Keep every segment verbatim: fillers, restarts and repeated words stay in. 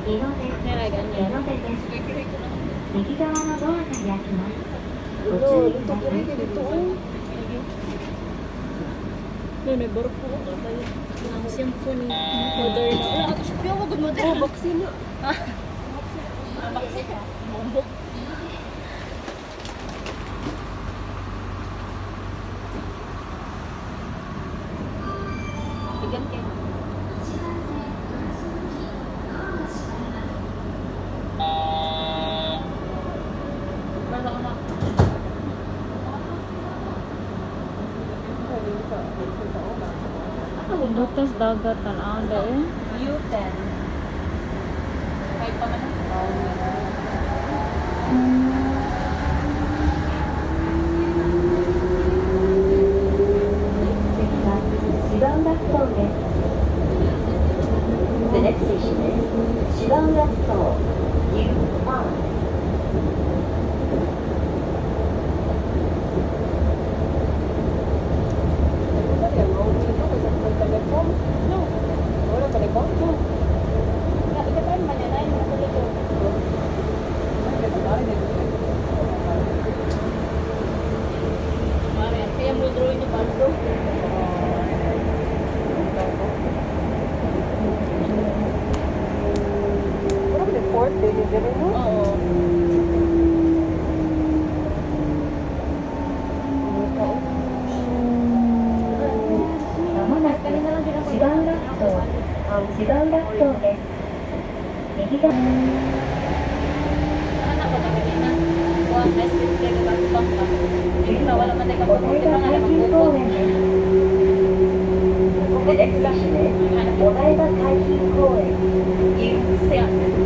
右側のドアが開きます。ご注意ください。 May barko ko tayo. Ang symphony. Modern na. Wala ako siya. Wag mo modern. Oh, baksin na. Ah, baksin ka. Bombok. Bigyan kayo. Butas dagatan ada eh. U ten. Kahit pa man. The next station is Shibangatsu U one. The next station is ODAIBA Tokyo Japan. U six.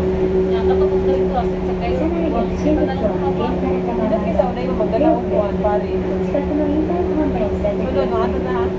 車内で不審物を発見された場合は、近くのインターホンでお知らせくださ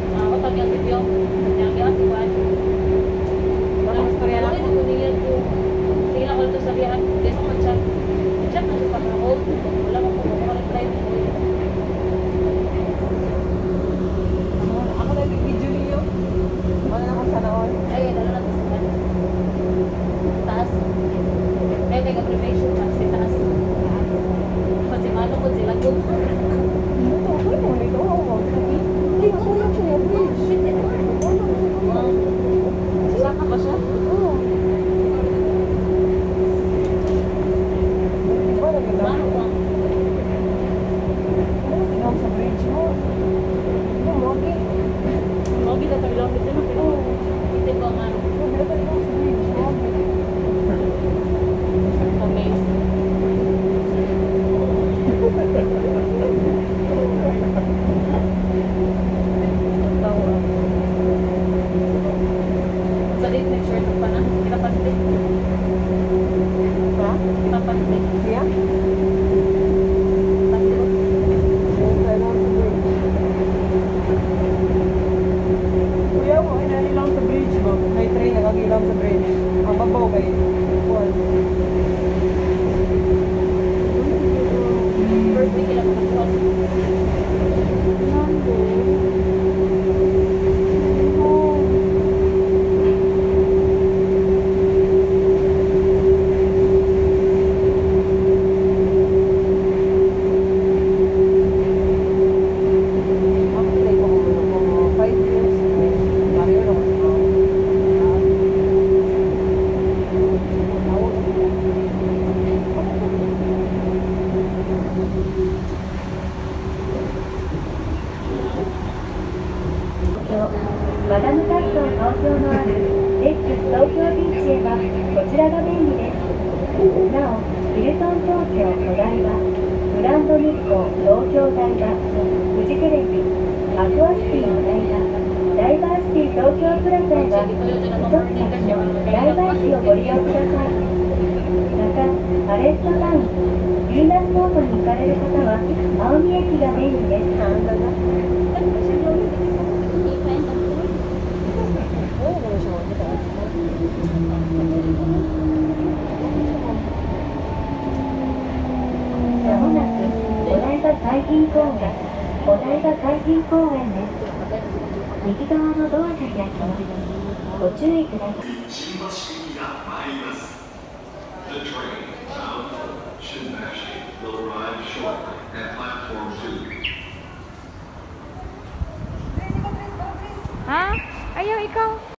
マダムタッソー東京のあるレックス東京ビーチへはこちらが便利です。なお、ヒルトン東京お台場、グランド日光東京台場、フジテレビ、アクアシティお台場、ダイバーシティ東京プラザへは一つ先のダイバーシをご利用ください。また、パレットタウン、ヴィーナスポートに行かれる方は青海駅が便利です。まもなくお台場海浜公園、お台場海浜公園です。右側のドアが開きます。ご注意ください。 新橋駅が参ります。 Ha? Ayaw ikaw.